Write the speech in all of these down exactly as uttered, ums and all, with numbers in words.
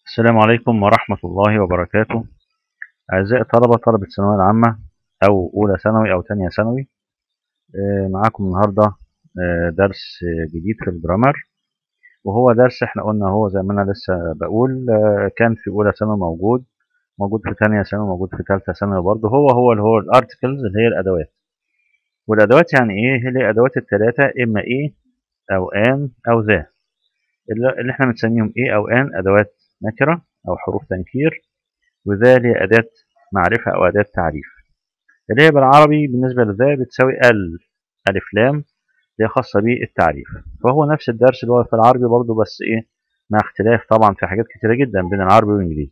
السلام عليكم ورحمة الله وبركاته. أعزائي الطلبة طلبة الثانوية العامة أو أولى ثانوي أو تانية ثانوي. آه، معاكم النهاردة آه، درس آه، جديد في الجرامر، وهو درس احنا قلنا هو زي ما أنا لسه بقول آه، كان في أولى ثانوي موجود موجود في تانية ثانوي موجود في تالتة ثانوي برضه هو هو اللي هو الارتكلز اللي هي الأدوات. والأدوات يعني إيه؟ هي الأدوات التلاتة، إما إيه أو آن أو ذا، اللي اللي احنا بنسميهم إيه أو آن أدوات نكرة أو حروف تنكير، وذا اللي هي أداة معرفة أو أداة تعريف، اللي هي بالعربي بالنسبة لذا بتساوي ال ألف لام اللي هي خاصة بالتعريف. فهو نفس الدرس اللي هو في العربي برضه، بس إيه، مع اختلاف طبعا في حاجات كتيرة جدا بين العربي والإنجليزي.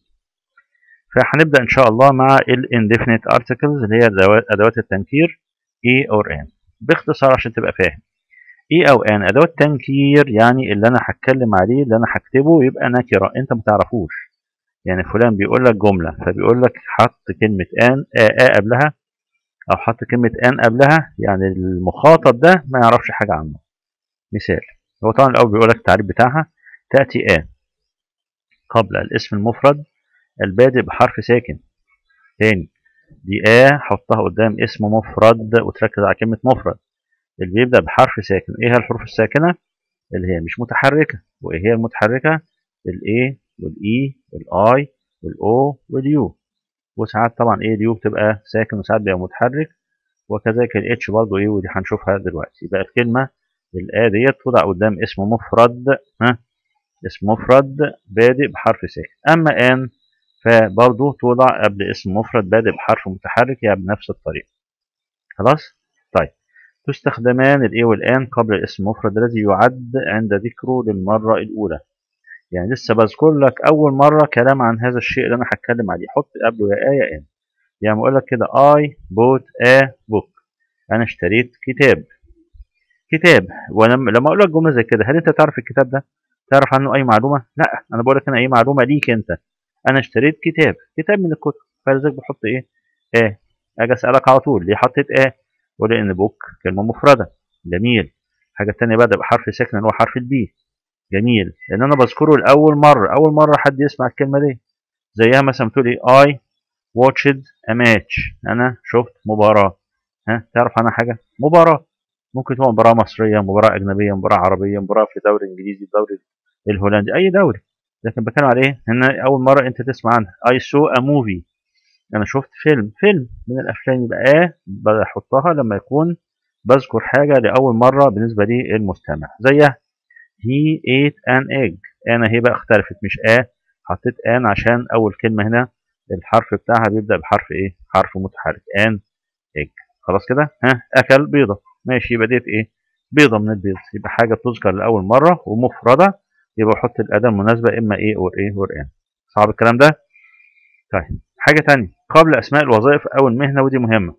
فهنبدأ إن شاء الله مع ال indefinite articles اللي هي أدوات التنكير إيه أو آن. باختصار عشان تبقى فاهم، إيه أو آن أدوات تنكير، يعني اللي أنا هتكلم عليه اللي أنا هكتبه يبقى نكرة أنت ما تعرفوش. يعني فلان بيقول لك جملة فبيقول لك حط كلمة آن آ آ قبلها، أو حط كلمة آن قبلها، يعني المخاطب ده ما يعرفش حاجة عنه. مثال، هو طبعا الأول بيقول لك التعريف بتاعها: تأتي آن قبل الاسم المفرد البادئ بحرف ساكن. تاني، دي آ حطها قدام اسم مفرد وتركز على كلمة مفرد اللي بيبدأ بحرف ساكن. إيه هي الحروف الساكنة؟ اللي هي مش متحركة. وإيه هي المتحركة؟ الإيه والإي والآي والأو واليو. وساعات طبعا إيه اليو بتبقى ساكن وساعات بيبقى متحرك، وكذلك الاتش برضه ايه، ودي هنشوفها دلوقتي. يبقى الكلمه الآ ديت توضع قدام اسم مفرد، ها، اسم مفرد بادئ بحرف ساكن. اما ان فبرضه توضع قبل اسم مفرد بادئ بحرف متحرك، يعني بنفس الطريقه. خلاص؟ طيب، تستخدمان الايه والان قبل الاسم المفرد الذي يعد عند ذكره للمره الاولى. يعني لسه بذكر لك اول مره كلام عن هذا الشيء اللي انا هتكلم عليه، حط قبله يا آ يا ان. يعني بقول لك كده: I bought a book. انا اشتريت كتاب. كتاب. ولما لما اقول لك جمله زي كده، هل انت تعرف الكتاب ده؟ تعرف عنه اي معلومه؟ لا، انا بقول لك انا اي معلومه ليك انت. انا اشتريت كتاب، كتاب من الكتب، فلذلك بحط ايه؟ اه. اجي اسالك على طول ليه حطيت اه؟ ولان بوك كلمه مفرده. جميل. الحاجه الثانيه بدا بحرف ساكن اللي هو حرف البي. جميل، لان انا بذكره لاول مره، اول مره حد يسمع الكلمه دي. زيها مثلا بتقول ايه: I watched a match. انا شفت مباراه. ها، تعرف عنها حاجه؟ مباراه ممكن تبقى مباراه مصريه، مباراه اجنبيه، مباراه عربيه، مباراه في دوري انجليزي، دوري الهولندي، اي دوري. لكن بتكلم على ايه هنا اول مره انت تسمع عنها: I saw a movie. انا شفت فيلم فيلم من الافلام. يبقى اه بحطها لما يكون بذكر حاجه لاول مره بالنسبه لي المستمع. زيها he ate an egg. انا هي بقى اختلفت، مش اه، حطيت ان عشان اول كلمه هنا الحرف بتاعها بيبدا بحرف ايه؟ حرف متحرك. ان ايج. خلاص كده. ها، اكل بيضه. ماشي، يبقى ديت ايه؟ بيضه من البيض. يبقى حاجه بتذكر لاول مره ومفرده، يبقى احط الاداه المناسبه اما ايه اور ايه اور ان. صعب الكلام ده؟ طيب، حاجه تانية قبل اسماء الوظائف او المهنه، ودي مهمه.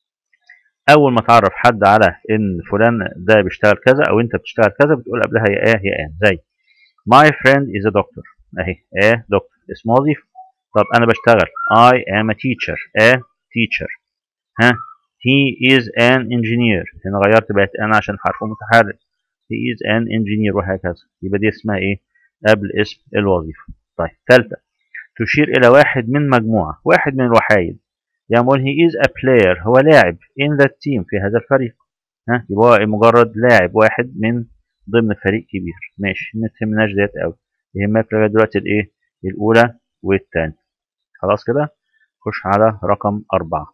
اول ما تعرف حد على ان فلان ده بيشتغل كذا او انت بتشتغل كذا، بتقول قبلها يا اه يا ان. زي my friend is a doctor. اهي اه دكتور اسم وظيفه. طب انا بشتغل I am a teacher. a teacher. ها، he is an engineer. هنا غيرت بقت انا عشان حرف متحرك. he is an engineer، وهكذا. يبقى دي اسمها ايه؟ قبل اسم الوظيفه. طيب، ثالثه، تشير الى واحد من مجموعه، واحد من الوحايد. يعني بقول he is a player، هو لاعب in that team، في هذا الفريق. ها، يبقى هو مجرد لاعب واحد من ضمن فريق كبير. ماشي، ما تهمناش ديت قوي، يهمك لغايه دلوقتي الايه؟ الاولى والثانيه. خلاص كده. خش على رقم أربعة.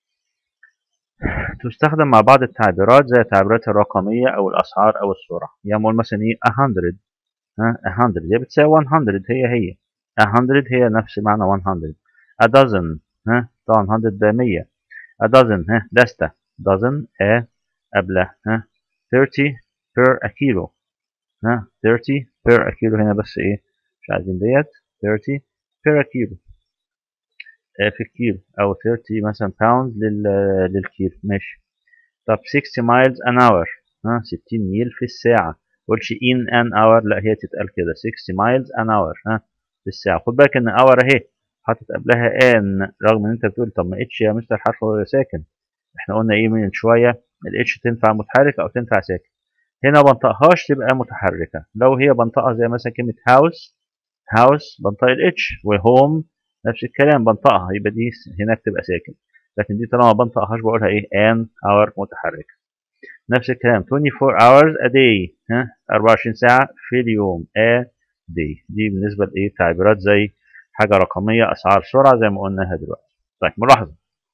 تستخدم مع بعض التعبيرات زي التعبيرات الرقمية أو الأسعار أو السرعة. يعني نقول مثلا إيه a hundred. ها، a hundred هي بتساوي one hundred. هي هي a hundred هي نفس معنى one hundred. a dozen. ها، طبعا hundred ده مية. a dozen ها دستة. dozen a قبلها ها thirty per a kilo. ها، thirty per a kilo هنا بس إيه، مش عايزين ديت. thirty per a kilo في الكيلو، أو thirty مثلا pounds لل للكيلو. ماشي. طب sixty miles an hour. ها، ستين ميل في الساعة. قولش in an hour، لا هي تتقال كده sixty miles an hour. ها، في الساعة. خد بالك إن hour أهي حاطط قبلها an، رغم إن أنت بتقول طب ما اتش يا مستر حرف ساكن. إحنا قلنا إيه من شوية؟ الاتش تنفع متحركة أو تنفع ساكن. هنا بنطقهاش تبقى متحركة. لو هي بنطقها زي مثلا كلمة house house بنطق الاتش، وهوم نفس الكلام بنطقها، يبقى دي هناك تبقى ساكن، لكن دي طالما ما بنطقهاش بقولها ايه an hour متحركة. نفس الكلام twenty-four hours a day، ها أربعة وعشرين ساعة في اليوم a day، دي بالنسبة لايه تعبيرات زي حاجة رقمية، أسعار سرعة زي ما قلناها دلوقتي. طيب ملاحظة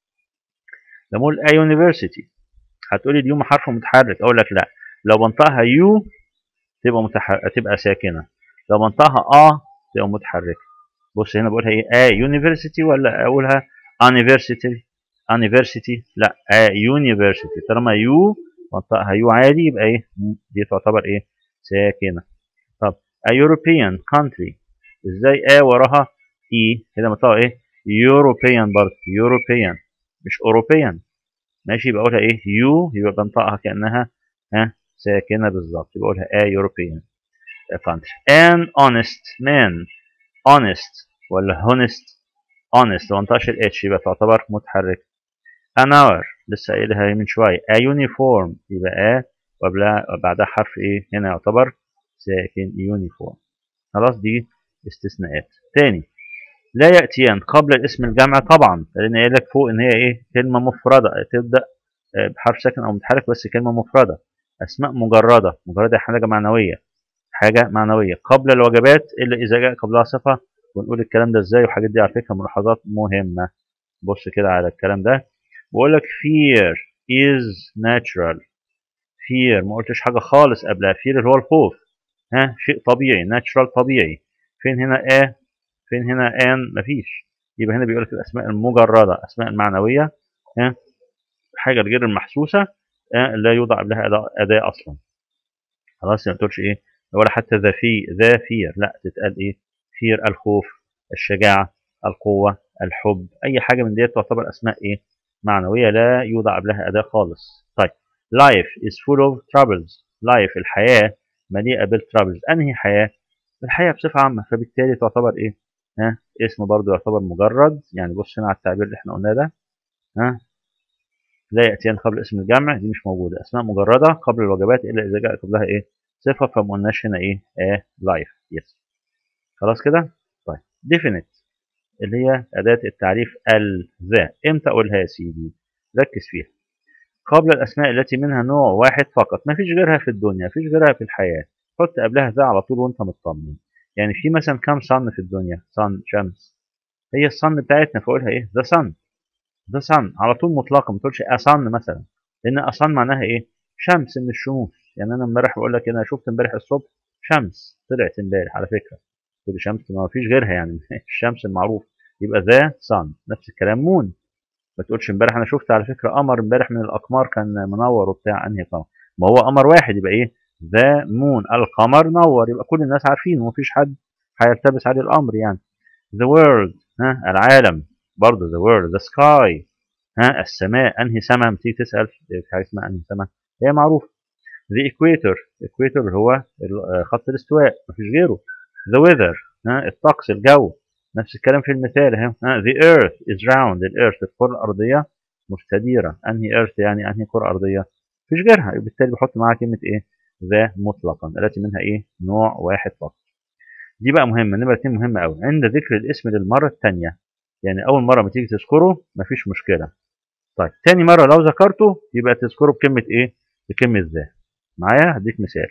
لما أقول a university هتقولي اليوم حرف متحرك، أقول لك لا، لو بنطقها يو تبقى متحركة تبقى ساكنة، لو بنطقها اه تبقى متحركة. بص هنا بقولها ايه a university ولا اقولها university university؟ لا a university، طالما يو بنطقها يو عادي يبقى ايه دي تعتبر ايه ساكنة. طب a European country ازاي a وراها اي هنا بنطقها ايه European برضه European مش European ماشي، يبقى اقولها ايه يو يبقى بنطقها كأنها ها ساكنة بالظبط، يبقى اقولها a European country. an honest man honest ولا honest honest لو منطقش الاتش يبقى تعتبر متحرك. an hour لسه قايلها من شوية a uniform يبقى a وقبلها بعدها حرف ايه هنا يعتبر ساكن uniform. خلاص دي استثناءات. تاني لا يأتيان قبل الاسم الجمع طبعا، لأن قايل لك فوق إن هي إيه كلمة مفردة تبدأ بحرف ساكن أو متحرك بس كلمة مفردة. أسماء مجردة، مجردة حاجة معنوية، حاجة معنوية قبل الوجبات إلا إذا جاء قبلها صفة، ونقول الكلام ده إزاي والحاجات دي على فكرة ملاحظات مهمة. بص كده على الكلام ده بقول لك fear is natural، fear ما قلتش حاجة خالص قبلها، fear اللي هو الخوف، ها شيء طبيعي natural طبيعي. فين هنا a فين هنا an مفيش، يبقى هنا بيقول لك الأسماء المجردة أسماء المعنوية، ها حاجة غير المحسوسة آه لا يوضع قبلها أداة, أداة أصلا. خلاص ما تقولش إيه ولا حتى ذا في ذا فير، لا تتقال إيه فير الخوف الشجاعة القوة الحب، أي حاجة من دي تعتبر أسماء إيه معنوية لا يوضع قبلها أداة خالص. طيب life is full of troubles، life الحياة مليئة بالترابلز، أنهي حياة؟ الحياة بصفة عامة، فبالتالي تعتبر إيه ها اسم برضو يعتبر مجرد. يعني بص هنا على التعبير اللي احنا قلناه ده، ها لا يأتيان قبل اسم الجمع دي مش موجودة، أسماء مجردة قبل الوجبات إلا إذا جاء قبلها إيه صفة، فما قلناش هنا إيه آه لايف يس. خلاص كده. طيب definite اللي هي أداة التعريف الذا، إمتى أقولها يا سيدي؟ ركز فيها. قبل الأسماء التي منها نوع واحد فقط، ما فيش غيرها في الدنيا، ما فيش غيرها في الحياة، حط قبلها ذا على طول وأنت مطمن. يعني في مثلا كام صن في الدنيا؟ صن شمس، هي الصن بتاعتنا فأقولها إيه ذا صن، ذا صن على طول مطلقة، ما تقولش أصن مثلا، لأن أصن معناها إيه شمس من الشموس. يعني أنا امبارح بقول لك أنا شفت امبارح الصبح شمس طلعت امبارح على فكرة، كل شمس ما فيش غيرها يعني الشمس المعروف، يبقى ذا صن. نفس الكلام مون، ما تقولش امبارح انا شفت على فكره قمر امبارح من الاقمار كان منور وبتاع، انهي قمر؟ ما هو قمر واحد، يبقى ايه ذا مون القمر نور، يبقى كل الناس عارفين ومفيش حد هيلتبس عليه الامر يعني. the world ها العالم برضه the world the sky ها السماء، انهي سماء؟ لما تيجي تسال في حاجه اسمها انهي سماء هي معروفه. the equator equator هو خط الاستواء مفيش غيره. the weather ها الطقس الجو، نفس الكلام في المثال اهي ها the earth is round، الارث الكره الارضيه مستديره، انهي earth يعني انهي كره ارضيه؟ مفيش غيرها، بالتالي بحط معاها كلمه ايه ذا مطلقا التي منها ايه نوع واحد فقط. دي بقى مهمه، نمره اتنين مهمه قوي عند ذكر الاسم للمره الثانيه، يعني اول مره ما تيجي تذكره مفيش مشكله، طيب تاني مره لو ذكرته يبقى تذكره بكلمه ايه بكلمه ذا. معايا هديك مثال،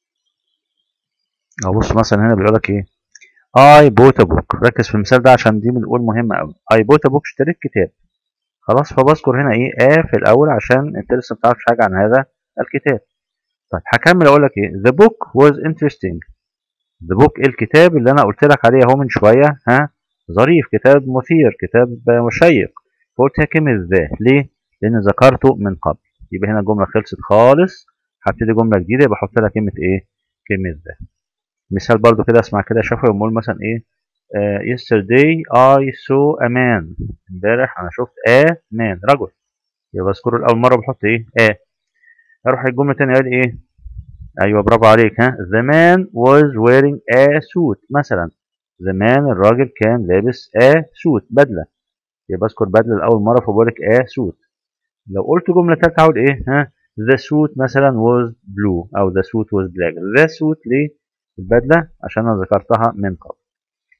ابص مثلا هنا بيقول لك ايه I bought a book، ركز في المثال ده عشان دي بنقول مهمة أوي. I bought a book اشتريت كتاب، خلاص فبذكر هنا إيه آ في الأول عشان أنت لسه متعرفش حاجة عن هذا الكتاب. طيب هكمل أقول لك إيه the book was interesting، the book الكتاب اللي أنا قلت لك عليه أهو من شوية ها ظريف، كتاب مثير، كتاب مشيق، فقلت كلمة ذا ليه؟ لأن ذكرته من قبل، يبقى هنا الجملة خلصت خالص، هبتدي جملة جديدة يبقى أحط لها كلمة إيه؟ كلمة ذا. مثال برضو كده اسمع كده شافه ونقول مثلا ايه uh, yesterday I saw a man، امبارح انا شفت a man رجل، يبقى بذكره الاول مره بحط ايه a. اروح الجمله الثانيه قال ايه ايوه برافو عليك ها the man was wearing a suit مثلا، the man الراجل كان لابس a suit بدله، يبقى بذكر بدله الاول مره فبقول لك a suit. لو قلت جمله ثالثه هقول ايه ها the suit مثلا was blue او the suit was black، the suit ليه البدله عشان انا ذكرتها من قبل.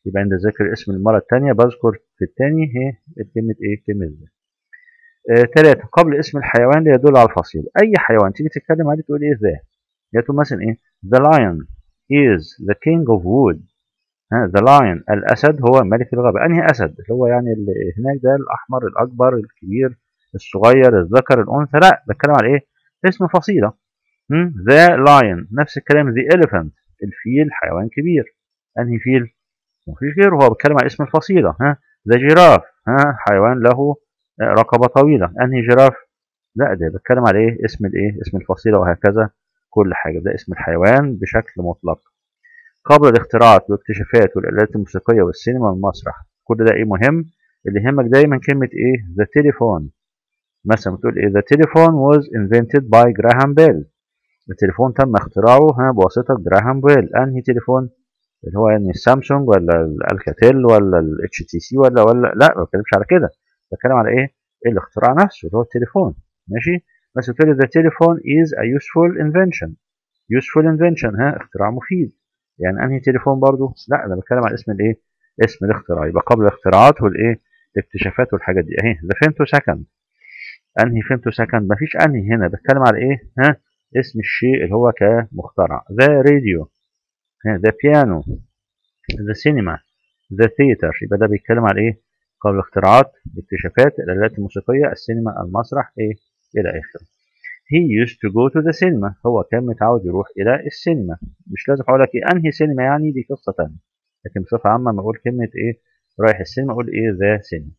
يبقى عند ذكر اسم المرة الثانية بذكر في الثاني هي كلمة إيه؟ كلمة ذا. آه، ثلاثة قبل اسم الحيوان ليدل على الفصيلة. أي حيوان تيجي تتكلم عليه تقول إيه ذا. يعني تقول مثلا إيه the lion is the king of wood. ها the lion الأسد هو ملك الغابة. أنهي أسد؟ اللي هو يعني اللي هناك ده الأحمر الأكبر الكبير الصغير الذكر الأنثى؟ لا، بتكلم على إيه؟ اسم فصيلة. the lion. نفس الكلام the elephant الفيل حيوان كبير. أنهي فيل؟ مفيش غيره، هو بيتكلم على اسم الفصيلة. ها the giraffe ها حيوان له رقبة طويلة. أنهي جراف؟ لا، ده بتكلم على إيه؟ اسم الإيه؟ اسم الفصيلة. وهكذا كل حاجة ده اسم الحيوان بشكل مطلق. قبل الاختراعات والاكتشافات والآلات الموسيقية والسينما والمسرح، كل ده إيه مهم؟ اللي يهمك دايما كلمة إيه؟ the telephone. مثلا بتقول إيه the telephone was invented by Graham Bell. التليفون تم اختراعه ها بواسطة جراهام بيل. أنهي تليفون؟ اللي هو يعني السامسونج ولا الالكاتيل ولا الاتش تي سي ولا ولا لا، ما بتكلمش على كده، بتكلم على ايه؟ الاختراع نفسه اللي هو التليفون. ماشي. بس بتقول لي the telephone is a useful invention. useful invention ها اختراع مفيد. يعني انهي تليفون برضو؟ لا، انا بتكلم على اسم الايه؟ اسم الاختراع. يبقى قبل الاختراعات والايه؟ الاكتشافات والحاجات دي اهي. the femto second. انهي femto second؟ مفيش انهي هنا، بتكلم على ايه؟ ها اسم الشيء اللي هو كمخترع. the radio ها the piano the cinema the theater. يبقى ده بيتكلم على ايه؟ قبل الاختراعات الاكتشافات الآلات الموسيقية السينما المسرح ايه الى اخره. he used to go to the cinema. هو كان متعود يروح الى السينما. مش لازم اقول لك ايه انهي سينما، يعني دي قصة تانية، لكن بصفة عامة لما اقول كلمة ايه رايح السينما اقول ايه ذا سينما.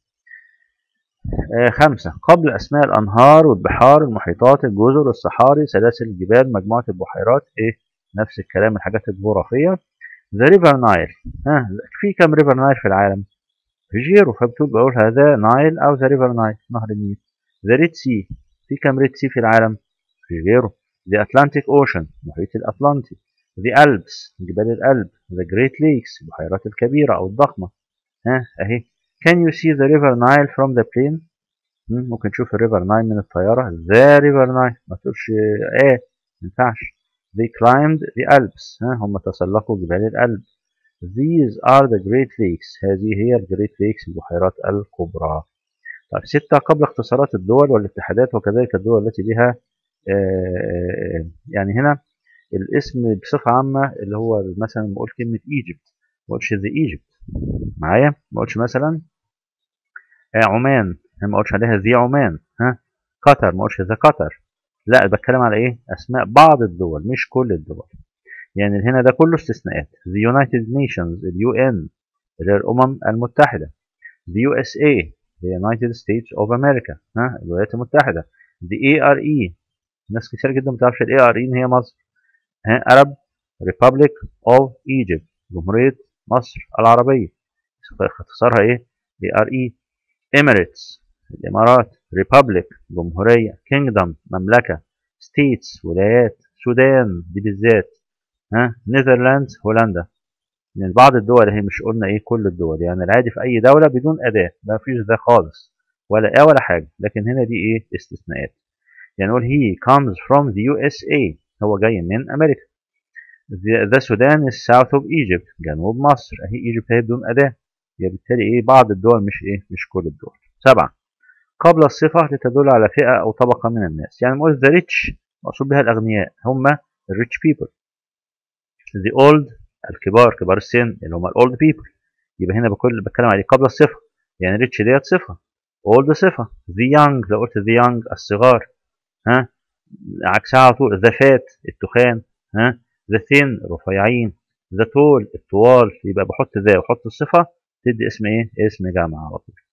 آه خمسة قبل اسماء الانهار والبحار المحيطات الجزر الصحاري سلاسل الجبال مجموعة البحيرات ايه نفس الكلام الحاجات الجغرافية. ذا ريفر نايل. ها في كم ريفر نايل في العالم؟ في غيره، فبتقول بقول هذا نايل او ذا ريفر نايل نهر النيل. ذا ريد سي. في كم ريد سي في العالم؟ في غيره. ذا اتلانتيك اوشن المحيط الاطلنطي. ذا البس جبال الألب. ذا جريت ليكس البحيرات الكبيرة او الضخمة. ها اهي. can you see the river Nile from the plane؟ ممكن تشوف الريفر نايل من الطيارة. ذا ريفر نايل ما تقولش ايه، ما ينفعش. they climbed the Alps. ها هم تسلقوا جبال الألب. These are the Great Lakes. هذه هي الجريت ليكس البحيرات الكبرى. طيب ستة قبل اختصارات الدول والاتحادات وكذلك الدول التي بها آه يعني هنا الاسم بصفة عامة اللي هو مثلا بقول كلمة ايجيبت ما قلتش ذا ايجيبت معايا، ما قلتش مثلا آه عمان ما قلتش عليها ذي عمان. ها قطر ما قلتش ذا قطر. لا، بتكلم على ايه؟ اسماء بعض الدول مش كل الدول. يعني هنا ده كله استثناءات. the United Nations اليو ان اللي هي الأمم المتحدة. the يو إس إيه the United States of America ها الولايات المتحدة. the إيه آر إي ناس كتير جدا ما تعرفش ال إيه آر إي إن هي مصر. ها Arab Republic of Egypt جمهورية مصر العربية اختصارها ايه؟ إيه آر إي. Emirates الإمارات. Republic جمهورية. Kingdom مملكة. States ولايات. سودان دي بالذات. ها نيذرلاندز هولندا. من بعض الدول هي مش قلنا ايه كل الدول، يعني العادي في اي دوله بدون اداه ما فيش ده خالص ولا ايه ولا حاجه، لكن هنا دي ايه استثناءات. يعني نقول he comes from the يو إس إيه هو جاي من امريكا. the Sudan is south of Egypt جنوب مصر اهي ايجيبت هي بدون اداه، يعني بالتالي ايه بعض الدول مش ايه مش كل الدول. سبعة قبل الصفه لتدل على فئه او طبقه من الناس. يعني نقول the rich مقصود بها الاغنياء هم ال rich people. the old الكبار كبار السن اللي هم الاولد بيبل. يبقى هنا بكل بتكلم عليه قبل الصفه. يعني ريتش ديت صفه اولد صفه. ذا يانج لو قلت ذا يانج الصغار. ها عكسها على طول ذا فات التخان. ها ذا ثين رفيعين. ذا تول الطوال. يبقى بحط ذا وحط الصفه تدي اسم ايه اسم جامعه على طول.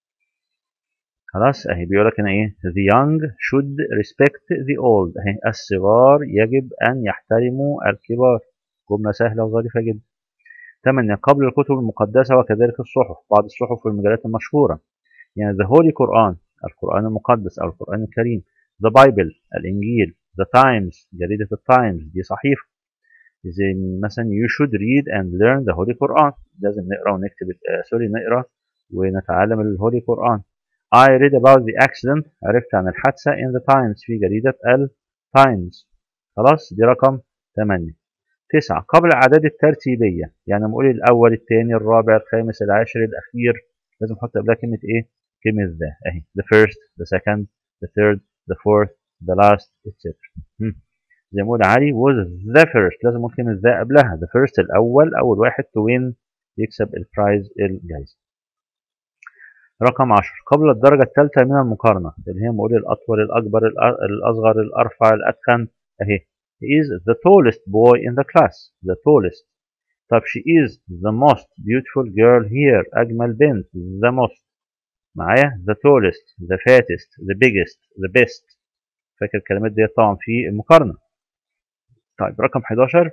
خلاص اهي بيقول لك هنا ايه the young should respect the old. اهي الصغار يجب ان يحترموا الكبار. جمله سهله وظريفه جدا. ثمانية قبل الكتب المقدسة وكذلك الصحف بعض الصحف والمجلات المشهورة. يعني the Holy Quran القرآن المقدس أو القرآن الكريم. the Bible الإنجيل. the Times جريدة التايمز دي صحيفة. زي مثلا you should read and learn the Holy Quran لازم نقرأ ونكتب آه سوري نقرأ ونتعلم الهولي قرآن. I read about the accident عرفت عن الحادثة in the Times في جريدة التايمز. خلاص دي رقم ثمانية. تسعة قبل الأعداد الترتيبية، يعني لما أقول الأول الثاني الرابع الخامس العاشر الأخير لازم أحط قبلها كلمة إيه؟ كلمة ذا أهي the first the second the third the fourth the last et cetera. زي ما أقول علي was the first لازم أقول كلمة ذا قبلها the first الأول أول واحد to win يكسب البرايز الجايزة. رقم عشرة قبل الدرجة الثالثة من المقارنة اللي هي بقول الأطول الأكبر الأصغر الأرفع الأتخن أهي he is the tallest boy in the class the tallest. طب she is the most beautiful girl here أجمل بنت the most معايا the tallest the fattest the biggest the best. فاكر الكلمات دي طبعا في المقارنة. طيب رقم حداشر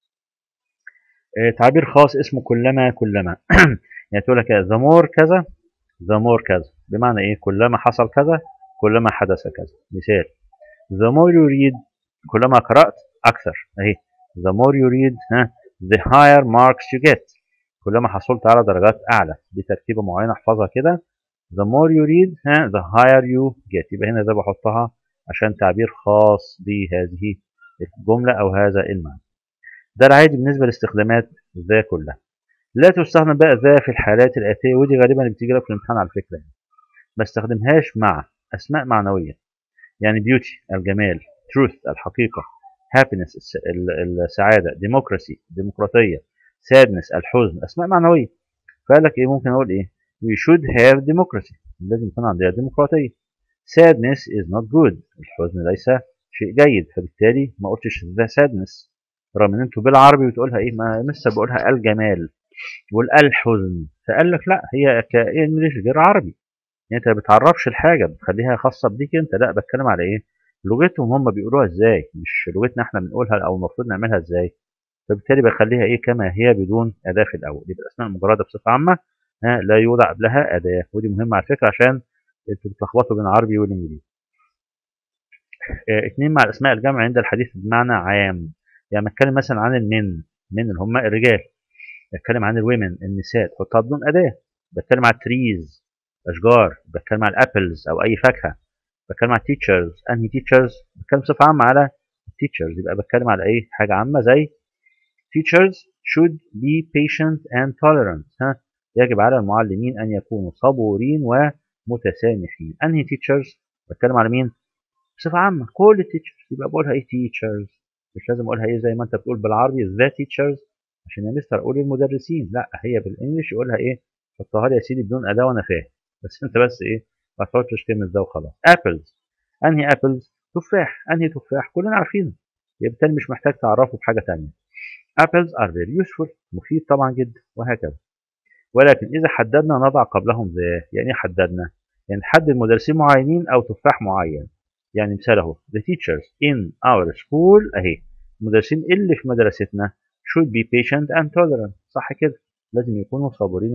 تعبير خاص اسمه كلما كلما يعني تقول لك the more كذا the more كذا بمعنى ايه كلما حصل كذا كلما حدث كذا. مثال the more you read كلما قرأت أكثر أهي the more you read ها the higher marks you get كلما حصلت على درجات أعلى. دي تركيبة معينة احفظها كده the more you read ها the higher you get. يبقى هنا ده بحطها عشان تعبير خاص بهذه الجملة أو هذا المعنى. ده العادي بالنسبة لاستخدامات ذا كلها. لا تستخدم بقى ذا في الحالات الآتية ودي غالبا اللي بتيجي لك في الامتحان على فكرة. ما استخدمهاش مع أسماء معنوية يعني beauty الجمال truth الحقيقة happiness السعادة democracy ديمقراطية sadness الحزن أسماء معنوية. فقال لك إيه ممكن أقول إيه we should have democracy لازم يكون عندنا ديمقراطية. sadness is not good الحزن ليس شيء جيد فبالتالي ما قلتش the sadness رغم ان انتوا بالعربي بتقولها ايه ما لسه بقولها الجمال والحزن. فقال لك لا هي كانجلش غير عربي يعني انت ما بتعرفش الحاجه بتخليها خاصه بيك انت لا بتكلم على ايه لغتهم هم بيقولوها ازاي مش لغتنا احنا بنقولها او المفروض نعملها ازاي. فبالتالي بخليها ايه كما هي بدون اداه في الاول. يبقى الاسماء المجرده بصفه عامه ها لا يوضع قبلها اداه ودي مهمه على فكره عشان انتوا بتلخبطوا بين العربي والانجليزي. اه اتنين مع الاسماء الجمع عند الحديث بمعنى عام يعني بتكلم مثلا عن المن من اللي هم الرجال بتكلم عن الومن النساء تحطها بدون اداه. بتكلم على التريز اشجار بتكلم على الابلز او اي فاكهه. بتكلم على التيتشرز انهي تيتشرز بتكلم بصفه عامه على التيتشرز. يبقى بتكلم على اي حاجه عامه زي teachers should be patient and tolerant ها يجب على المعلمين ان يكونوا صبورين ومتسامحين. انهي teachers بتكلم على مين بصفه عامه كل التيتشرز. يبقى بقولها ايه teachers مش لازم اقولها ايه زي ما انت بتقول بالعربي the teachers عشان يا مستر اقول المدرسين لا هي بالانجلش يقولها ايه حطها لي يا سيدي بدون اداه وانا فاهم بس انت بس ايه ما تحطش كلمه ده وخلاص. apples انهي apples تفاح انهي تفاح كلنا عارفينه يبقى بالتالي مش محتاج تعرفه بحاجه ثانيه. apples are very useful مفيد طبعا جدا وهكذا. ولكن اذا حددنا نضع قبلهم ذا يعني ايه حددنا يعني نحدد مدرسين معينين او تفاح معين. يعني مثال اهو the teachers in our school اهي المدرسين اللي في مدرستنا should be patient and tolerant صح كده لازم يكونوا صابرين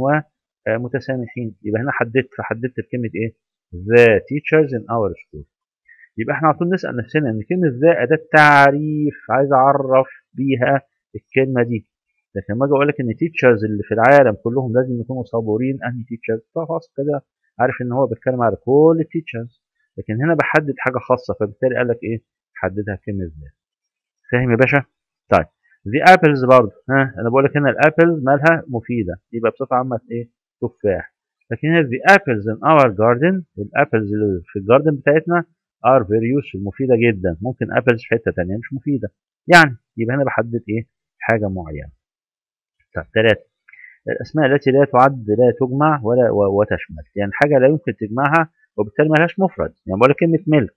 ومتسامحين. يبقى هنا حددت فحددت بكلمه ايه the teachers in our school. يبقى احنا على طول نسال نفسنا ان كلمه ذا اداه تعريف عايز اعرف بيها الكلمه دي. لكن لما اجي اقول لك ان teachers اللي في العالم كلهم لازم يكونوا صابرين انهي teachers خلاص كده عارف ان هو بيتكلم على كل التيتشرز. لكن هنا بحدد حاجه خاصه فبالتالي قال لك ايه حددها كلمه ذا. فاهم يا باشا؟ طيب the apples برضه ها انا بقول لك هنا الابلز مالها مفيده يبقى بصفه عامه ايه تفاح. لكن هنا the apples in our garden الابلز اللي في الجاردن بتاعتنا are very useful مفيده جدا. ممكن apples في حته ثانيه مش مفيده يعني يبقى هنا بحدد ايه حاجه معينه. طيب ثلاثه الاسماء التي لا تعد لا تجمع ولا وتشمل يعني حاجه لا يمكن تجمعها وبالتالي ما لهاش مفرد. يعني بقول لك كلمه ميلك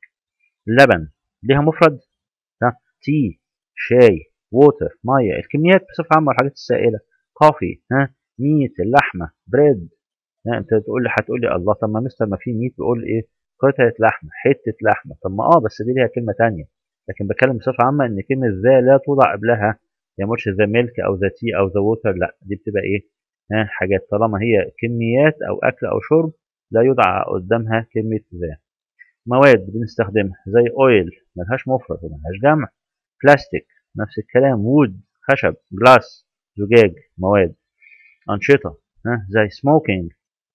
لبن ليها مفرد ها تي شاي ووتر ميه الكميات بصفه عامه والحاجات السائله كوفي ها ميت اللحمه بريد. ها انت تقول لي هتقول لي الله طب ما مستر ما في ميت بيقول ايه قطعه لحمه حته لحمه طب ما اه بس دي ليها كلمه ثانيه. لكن بتكلم بصفه عامه ان كلمه ذا لا توضع قبلها يعني مش ذا ميلك او ذا تي او ذا ووتر لا دي بتبقى ايه ها حاجات طالما هي كميات او اكل او شرب لا يوضع قدامها كلمه ذا. مواد بنستخدمها زي اويل ملهاش مفرد وملهاش جمع. بلاستيك نفس الكلام وود خشب جلاس زجاج مواد. أنشطة ها زي سموكينج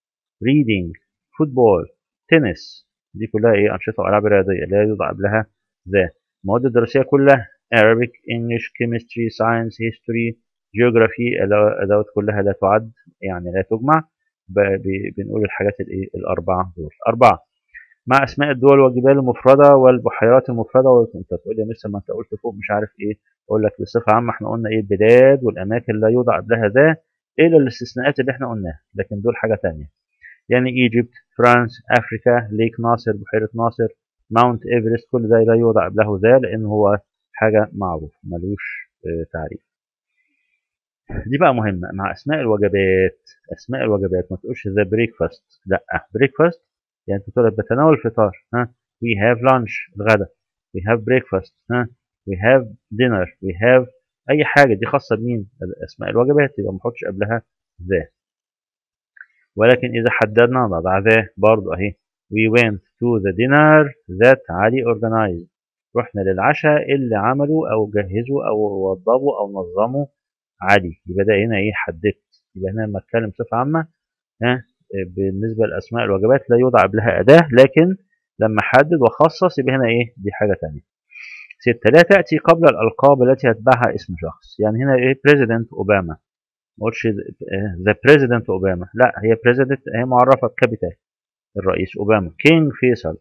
ريدينج فوتبول تنس دي كلها ايه أنشطة وألعاب رياضية لا يوضع قبلها ذا. المواد الدراسية كلها Arabic, English, Chemistry, Science, History, Geography. الأدوات كلها لا تعد، يعني لا تجمع. بنقول الحاجات الإيه الأربعة دول. أربعة مع أسماء الدول والجبال المفردة والبحيرات المفردة. أنت تقول لي مثل ما أنت قلت فوق مش عارف إيه، أقول لك بصفة عامة إحنا قلنا إيه البلاد والأماكن لا يوضع قبلها ذا إلا الاستثناءات اللي إحنا قلناها، لكن دول حاجة تانية. يعني ايجيبت، فرانس، افريكا، ليك ناصر، بحيره ناصر، ماونت ايفرست، كل ده لا يوضع قبله ذا لان هو حاجه معروف ملوش آه، تعريف. دي بقى مهمه مع اسماء الوجبات. اسماء الوجبات ما تقولش ذا بريكفاست، لا بريكفاست يعني تقول بتناول الفطار، ها وي هاف لانش الغدا، وي هاف بريكفاست، ها وي هاف دينر، وي هاف اي حاجه دي خاصه بمين؟ اسماء الوجبات، يبقى ما نحطش قبلها ذا. ولكن إذا حددنا نضع ذا برضو أهي. we went to the dinner that علي organized. رحنا للعشاء اللي عملوا أو جهزوا أو وضبوا أو نظموا علي. يبقى ده هنا إيه حددت. يبقى هنا لما أتكلم بصفة عامة ها بالنسبة لأسماء الوجبات لا يوضع قبلها أداة، لكن لما حدد وخصص يبقى هنا إيه دي حاجة تانية. ستة لا تأتي قبل الألقاب التي يتبعها اسم شخص. يعني هنا إيه بريزيدنت أوباما، ما قلتش ذا بريزيدنت اوباما، لا هي بريزيدنت هي معرفه بكابيتال الرئيس اوباما. كينج فيصل،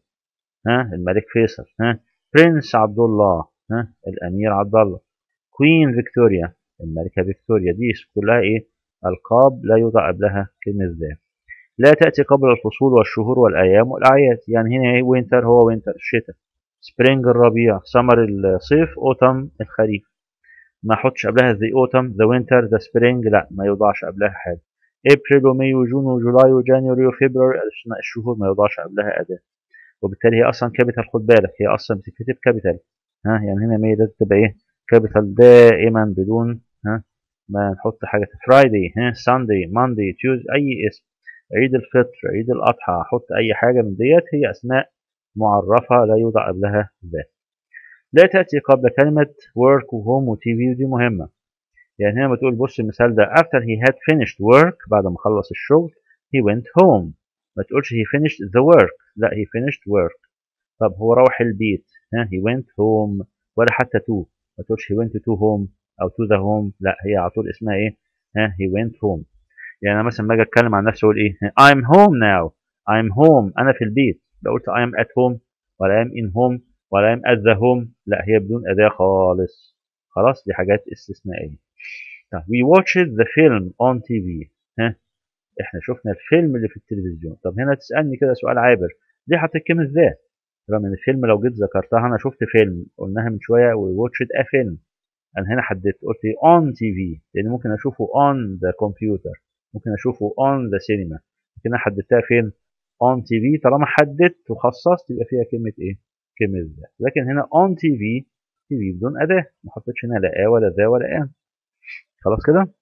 ها الملك فيصل، ها برنس عبد الله، ها الامير عبد الله. كوين فيكتوريا الملكه فيكتوريا. دي كلها ايه القاب لا يوضع قبلها كلمه ذا. لا تاتي قبل الفصول والشهور والايام والاعياد. يعني هنا ايه وينتر هو وينتر الشتاء، سبرينج الربيع، سمر الصيف، اوتم الخريف. ما احطش قبلها the autumn the winter the spring، لا ما يوضعش قبلها حاجه. ابريل وماي وجون وجولاي وجانيوري وفبراير الشهور ما يوضعش قبلها اداه، وبالتالي هي اصلا كابيتال. خد بالك هي اصلا بتتكتب كابيتال، ها يعني هنا ماي لازم تبقى ايه كابيتال دائما بدون ها ما نحط حاجه. فرايداي، ها سانداي، مانداي، تيوز، اي اسم. عيد الفطر، عيد الاضحى، احط اي حاجه من ديت هي اسماء معرفه لا يوضع قبلها ذات. لا تأتي قبل كلمة work وhome وتي في، ودي مهمة. يعني هنا بتقول بص المثال ده after he had finished work بعد ما خلص الشغل he went home. ما تقولش he finished the work، لا he finished work. طب هو روح البيت، ها he went home. ولا حتى to، ما تقولش he went to home أو to the home، لا هي على طول اسمها إيه؟ ها he went home. يعني أنا مثلا لما أجي أتكلم عن نفسي أقول إيه؟ I'm home now. I'm home أنا في البيت. لو قلت I'm at home ولا I'm in home ولا I'm at the home، لا هي بدون أداة خالص. خلاص دي حاجات استثنائية. طب we watched the film on تي في. ها احنا شفنا الفيلم اللي في التلفزيون. طب هنا تسألني كده سؤال عابر، ليه حطيت كلمة ذا؟ رغم ان الفيلم لو جيت ذكرتها انا شفت فيلم قلناها من شوية we watched a film. انا هنا حددت قلت on تي في لان ممكن اشوفه on the computer، ممكن اشوفه on the cinema، لكن انا حددتها فين؟ on تي في. طالما حددت وخصصت يبقى فيها كلمة ايه؟ كلمة ذا. لكن هنا on تي في تي في بدون أداة، ما حطيتش هنا لا آ ولا ذا ولا آن. خلاص كده.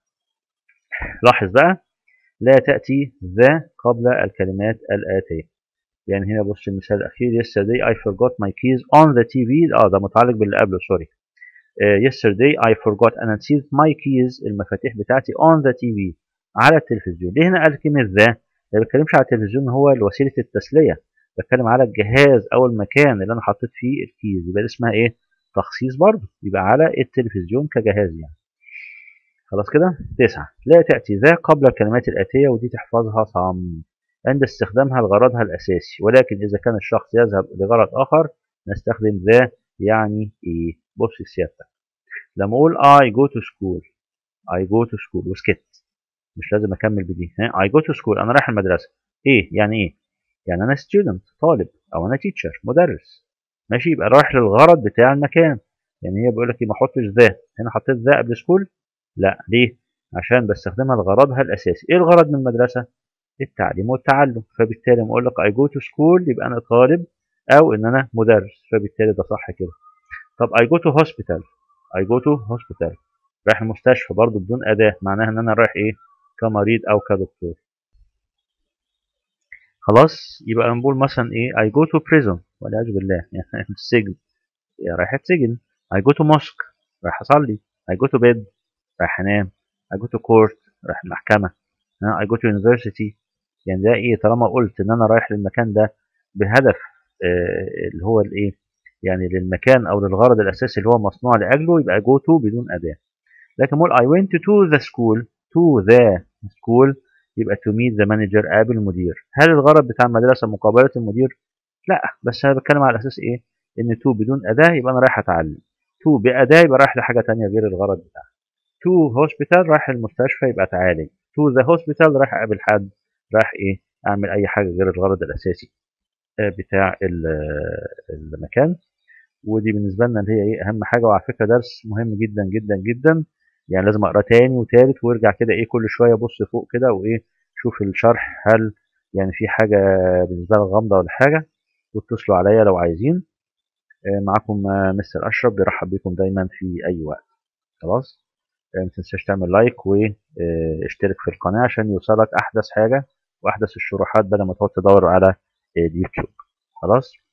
لاحظ بقى لا تأتي ذا قبل الكلمات الآتية. يعني هنا بص المثال الأخير yesterday I forgot my keys on the تي في. اه ده متعلق باللي قبله سوري. uh, yesterday I forgot أنا نسيت my keys المفاتيح بتاعتي on the تي في على التلفزيون. ليه هنا قال كلمة ذا؟ ما بتكلمش على التلفزيون هو وسيلة التسلية، بتكلم على الجهاز أو المكان اللي أنا حطيت فيه الكيز. يبقى اسمها إيه؟ تخصيص برضه، يبقى على التلفزيون كجهاز يعني. خلاص كده. تسعة لا تأتي ذا قبل الكلمات الآتية، ودي تحفظها صم عند استخدامها لغرضها الأساسي، ولكن إذا كان الشخص يذهب لغرض آخر نستخدم ذا. يعني إيه؟ بص سيادتك لما أقول I go to school I go to school وسكت مش لازم أكمل بدي. ها I go to school أنا رايح المدرسة. إيه يعني إيه؟ يعني أنا student طالب أو أنا teacher مدرس. ماشي يبقى رايح للغرض بتاع المكان. يعني هي بيقول لك ما احطش ذا، هنا حطيت ذا قبل سكول. لا ليه؟ عشان بستخدمها لغرضها الاساسي. ايه الغرض من المدرسه؟ التعليم والتعلم. فبالتالي لما اقول لك اي جو تو سكول يبقى انا طالب او ان انا مدرس، فبالتالي ده صح كده. طب اي جو تو هوسبيتال اي جو تو هوسبيتال رايح المستشفى برضو بدون اداه، معناها ان انا رايح ايه؟ كمريض او كدكتور. خلاص يبقى نقول مثلا ايه اي جو تو بريزون والعياذ بالله يعني السجن، رايح اتسجن. اي جو تو موسك رايح اصلي. اي جو تو بيد رايح انام. I go to court رايح المحكمة. I go to university يعني ده ايه؟ طالما قلت ان انا رايح للمكان ده بهدف آه اللي هو الايه؟ يعني للمكان او للغرض الاساسي اللي هو مصنوع لاجله يبقى go to بدون اداه. لكن بقول I went to the school to the school يبقى to meet the manager قابل المدير. هل الغرض بتاع المدرسه مقابله المدير؟ لا، بس انا بتكلم على اساس ايه؟ ان to بدون اداه يبقى انا رايح اتعلم، to باداه يبقى رايح لحاجه تانية غير الغرض بتاعها. to hospital رايح المستشفى يبقى اتعالج، to the hospital رايح اقابل حد، رايح ايه؟ اعمل اي حاجه غير الغرض الاساسي بتاع المكان. ودي بالنسبه لنا اللي هي ايه اهم حاجه. وعلى فكره درس مهم جدا جدا جدا، يعني لازم اقراه تاني وتالت وارجع كده ايه كل شويه بص فوق كده وايه شوف الشرح هل يعني في حاجه بالنسبه لك غامضه ولا حاجه، واتصلوا عليا لو عايزين. معاكم مستر اشرف بيرحب بكم دايما في اي وقت. خلاص، ما تنساش تعمل لايك واشترك في القناه عشان يوصلك احدث حاجه واحدث الشروحات بدل ما تقعد تدور على اليوتيوب. خلاص.